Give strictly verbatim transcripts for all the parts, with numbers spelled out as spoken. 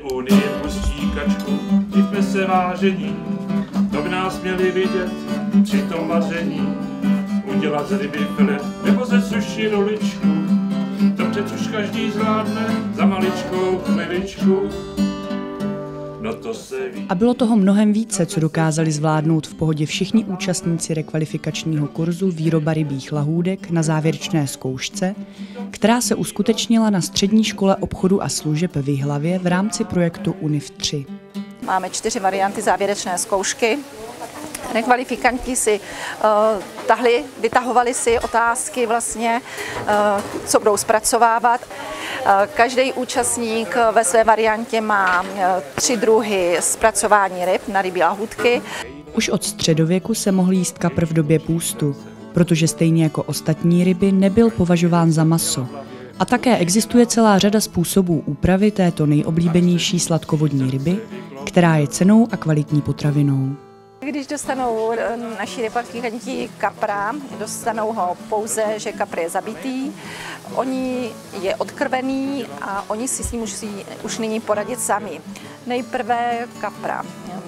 Unii pustí kačku, divme se vážení, to by nás měli vidět při tom vaření. Udělat z ryby filet nebo ze suši roličku, to přece už každý zvládne za maličkou chviličku. No to se ví. A bylo toho mnohem více, co dokázali zvládnout v pohodě všichni účastníci rekvalifikačního kurzu výroba rybích lahůdek na závěrečné zkoušce, která se uskutečnila na Střední škole obchodu a služeb v Jihlavě v rámci projektu U N I F tři. Máme čtyři varianty závěrečné zkoušky. Rekvalifikanti si uh, tahli, vytahovali si otázky vlastně, uh, co budou zpracovávat. Uh, každý účastník ve své variantě má uh, tři druhy zpracování ryb na rybí lahůdky. Už od středověku se mohl jíst kapr v době půstu, protože stejně jako ostatní ryby nebyl považován za maso. A také existuje celá řada způsobů úpravy této nejoblíbenější sladkovodní ryby, která je cennou a kvalitní potravinou. Když dostanou naši rekvalifikanti kapra, dostanou ho pouze, že kapr je zabitý, oni je odkrvený a oni si s ním musí už nyní poradit sami. Nejprve kapra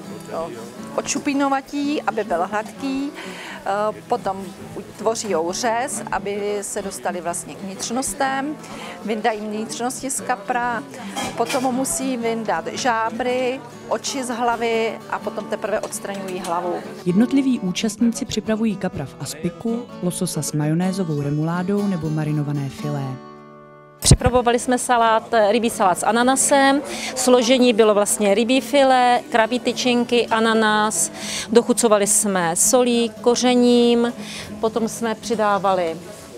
odšupinovatí, aby byl hladký, potom tvoří řez, aby se dostali vlastně k vnitřnostem, vyndají vnitřnosti z kapra, potom musí vyndat žábry, oči z hlavy a potom teprve odstraňují hlavu. Jednotliví účastníci připravují kapra v aspiku, lososa s majonézovou remuládou nebo marinované filé. Připravovali jsme salát, rybí salát s ananasem, složení bylo vlastně rybí filé, krabí tyčinky, ananas, dochucovali jsme solí, kořením, potom jsme přidávali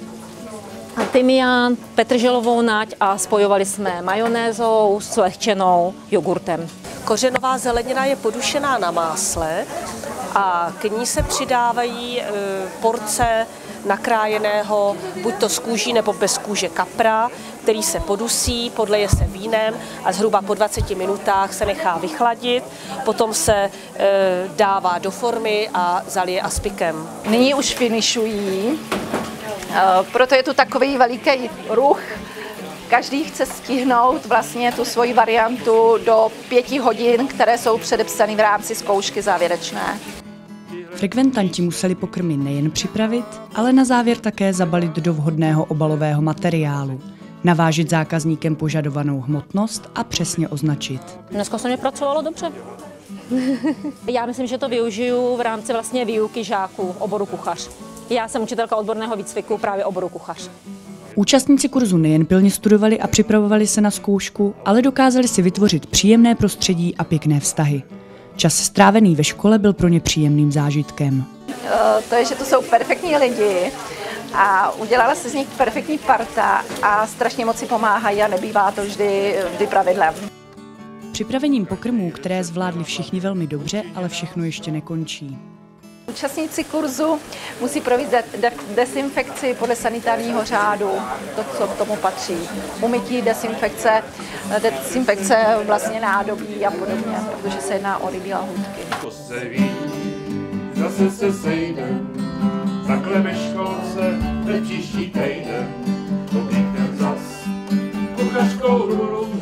tymián, petrželovou nať a spojovali jsme majonézou s lehčenou jogurtem. Kořenová zelenina je podušená na másle a k ní se přidávají porce nakrájeného buď to z kůží nebo bez kůže kapra, který se podusí, podleje se vínem a zhruba po dvaceti minutách se nechá vychladit, potom se e, dává do formy a zalije aspikem. Nyní už finišují, e, proto je tu takový veliký ruch. Každý chce stihnout vlastně tu svoji variantu do pěti hodin, které jsou předepsány v rámci zkoušky závěrečné. Frekventanti museli pokrmy nejen připravit, ale na závěr také zabalit do vhodného obalového materiálu, navážit zákazníkem požadovanou hmotnost a přesně označit. Dneska se mi pracovalo dobře. Já myslím, že to využiju v rámci vlastně výuky žáků oboru kuchař. Já jsem učitelka odborného výcviku právě oboru kuchař. Účastníci kurzu nejen pilně studovali a připravovali se na zkoušku, ale dokázali si vytvořit příjemné prostředí a pěkné vztahy. Čas strávený ve škole byl pro ně příjemným zážitkem. To je, že to jsou perfektní lidi a udělala se z nich perfektní parta a strašně moc si pomáhají a nebývá to vždy, vždy pravidlem. Připravením pokrmů, které zvládli všichni velmi dobře, ale všechno ještě nekončí. Účastníci kurzu musí provést de- de- dezinfekci podle sanitárního řádu, to, co k tomu patří. Umytí, dezinfekce, dezinfekce vlastně nádobí a podobně, protože se jedná o rybí lahůdky. To se ví, zase se sejdem, takhle ve školce, ve příští týden, oběknem zas, kuchařkou růru